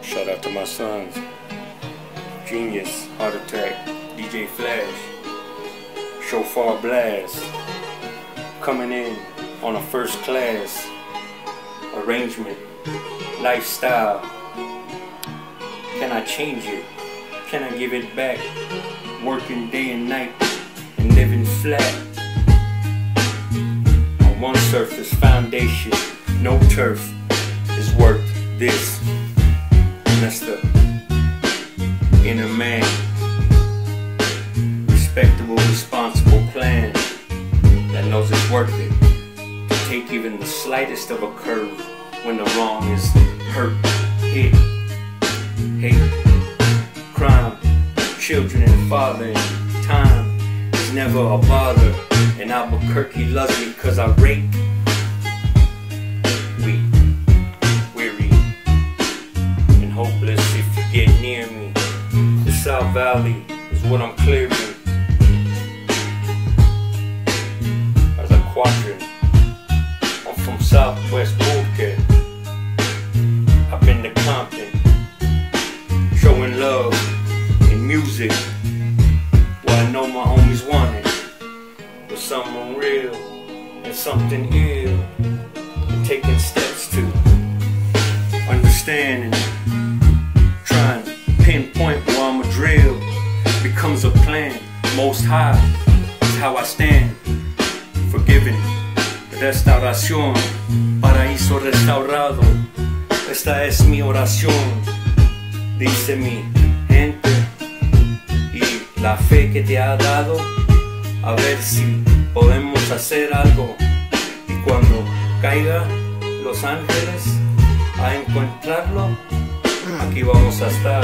Shout out to my sons, Genius, Heart Attack, DJ Flash, Shofar Blast, coming in on a first class arrangement, lifestyle. Can I change it? Can I give it back? Working day and night and living flat on one surface foundation, no turf is worth this. And that's the inner man, respectable, responsible plan that knows it's worth it to take even the slightest of a curve when the wrong is hurt, hit, hate, crime, children and father, and time is never a bother. And Albuquerque loves me cause I rake, weak, weary, and hopeless if you get near me. The South Valley is what I'm clearing as a quadrant. I'm from Southwest Burque. I've been to Compton, showing love in music. What I know my homies wanted was someone real and something ill, and taking steps to understand and trying to pinpoint where I'ma drill becomes a plan. Most high is how I stand, forgiven, restauración, paraíso restaurado. Esta es mi oración, dice mi gente, y la fe que te ha dado, a ver si podemos hacer algo. Y cuando caiga Los Ángeles a encontrarlo, aquí vamos a estar.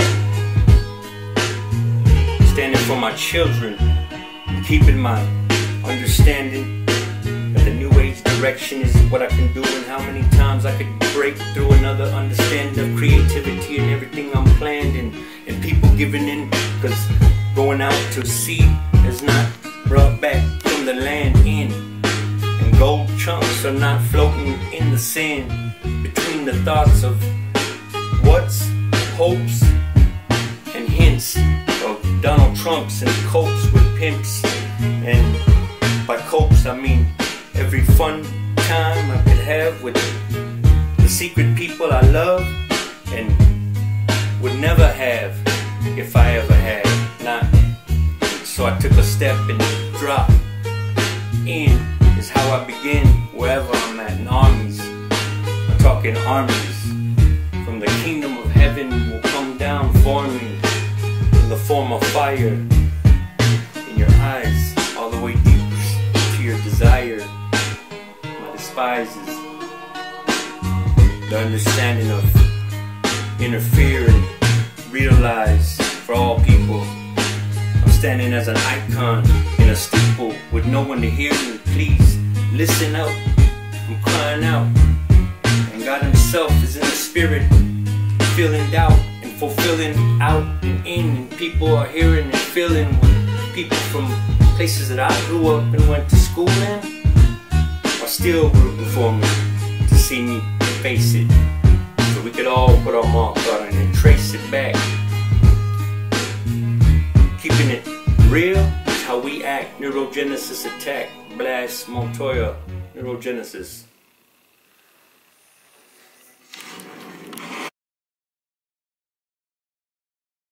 Standing for my children and keeping my understanding that the new age direction is what I can do, and how many times I could break through another understanding of creativity and everything I'm planned, and people giving in, cause going out to sea is not brought back from the land in, and gold chunks are not floating in the sand between the thoughts of what's, hopes, and hints of Donald Trumps and copes with pimps. And by copes I mean every fun time I could have with the secret people I love and would never have if I ever had not. So I took a step and dropped in is how I begin wherever I'm at. In armies, I'm talking armies from the kingdom of heaven will come down for me in the form of fire in your eyes, all the way deep to your desire. My despise is the understanding of interfere and realize for all people. I'm standing as an icon in a steeple with no one to hear me. Please listen up, I'm crying out, and God himself is in the spirit, feeling doubt and fulfilling out and in, and people are hearing and feeling with people from places that I grew up and went to school in are still rooting for me to see me face it, so we could all put our mark on it and trace it back. Keeping it real is how we act. Neurogenesis attack, blast Montoya, neurogenesis.